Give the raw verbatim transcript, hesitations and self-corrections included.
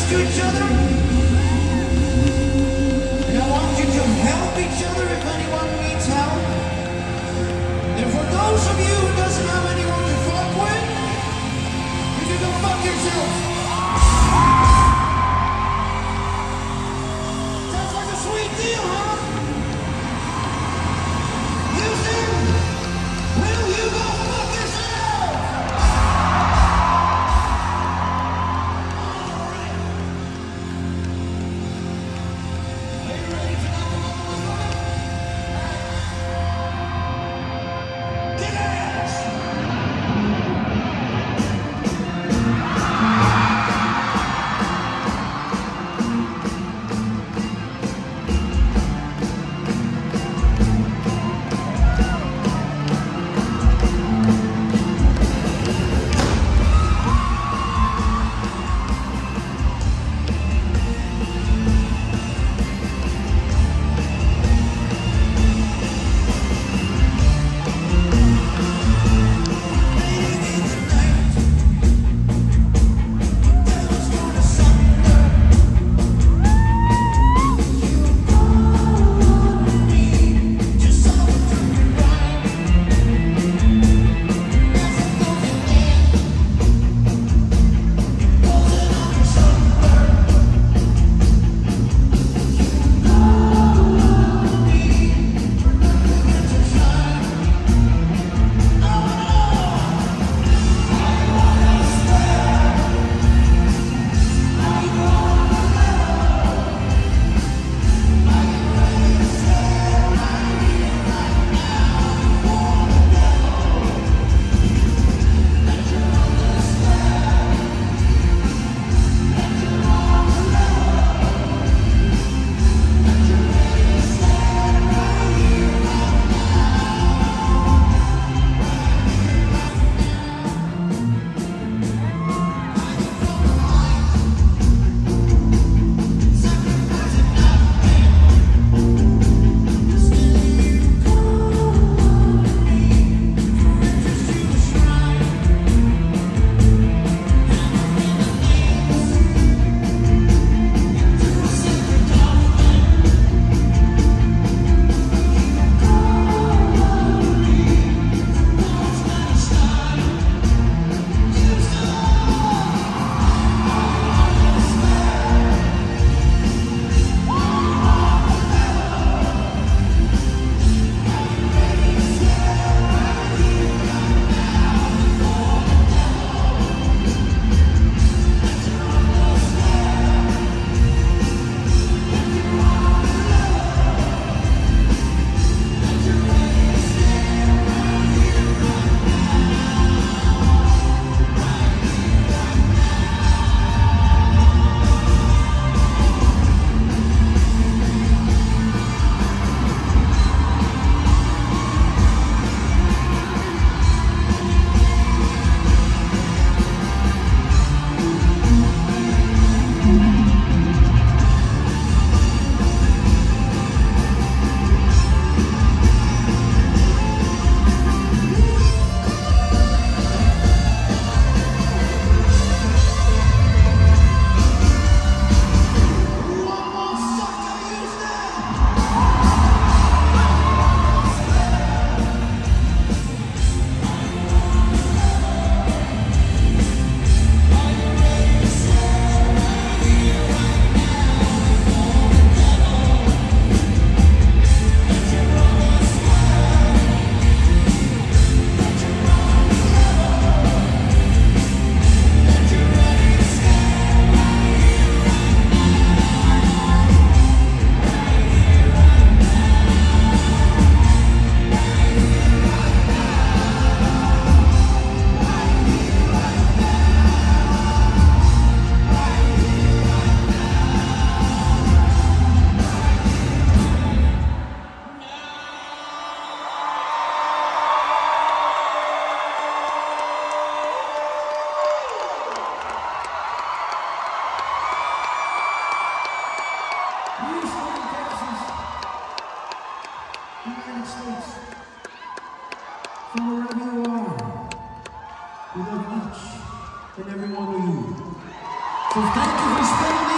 to each other. And I want you to help each other if anyone needs help. And for those of you who doesn't have anyone to fuck with, you can go fuck yourself. Sounds like a sweet deal, huh? Houston, will you go fuck yourself? Are you ready to knock them off the floor? Kick ass! United States, from wherever you are, we love each and every one of you. So thank you for spending